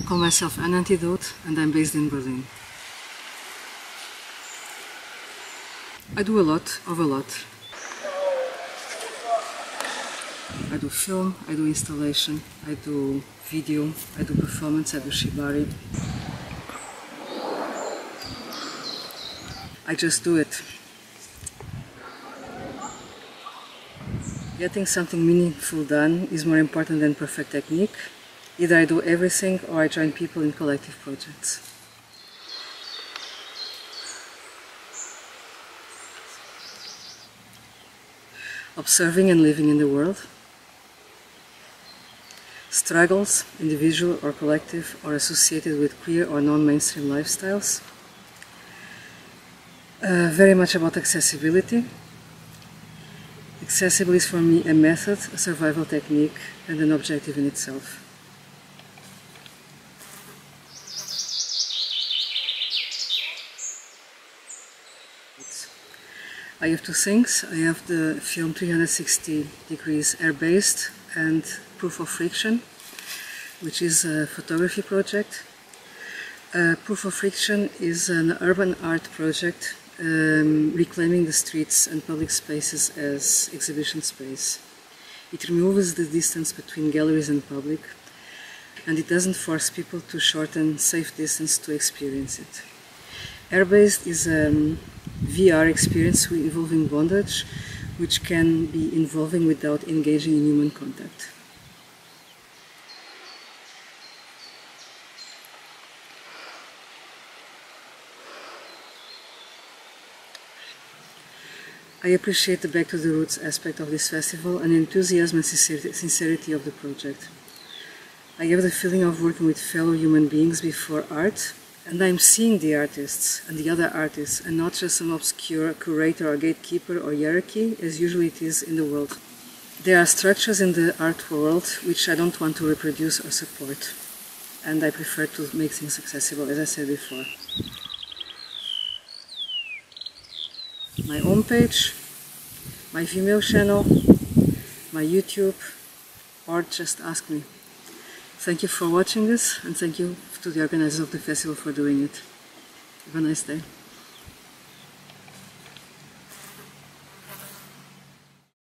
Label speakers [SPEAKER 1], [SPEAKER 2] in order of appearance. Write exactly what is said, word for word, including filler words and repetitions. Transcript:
[SPEAKER 1] call myself An Antidote and I'm based in Berlin. I do a lot of a lot. I do film, I do installation, I do video, I do performance, I do shibari. I just do it. Getting something meaningful done is more important than perfect technique. Either I do everything or I join people in collective projects. Observing and living in the world. Struggles, individual or collective, or associated with queer or non-mainstream lifestyles. Uh, very much about accessibility. Accessible is for me a method, a survival technique, and an objective in itself. I have two things. I have the film three hundred sixty degrees air-based and Proof of Friction, which is a photography project. Uh, Proof of Friction is an urban art project um, reclaiming the streets and public spaces as exhibition space. It removes the distance between galleries and public, and it doesn't force people to shorten safe distance to experience it. Air-based is a um, V R experience involving bondage, which can be involving without engaging in human contact. I appreciate the back to the roots aspect of this festival and the enthusiasm and sincerity of the project. I have the feeling of working with fellow human beings before art, and I'm seeing the artists and the other artists, and not just some obscure curator or gatekeeper or hierarchy, as usually it is in the world. There are structures in the art world which I don't want to reproduce or support, and I prefer to make things accessible, as I said before. My homepage, my Vimeo channel, my YouTube, or just ask me. Thank you for watching this, and thank you to the organizers of the festival for doing it. Have a nice day.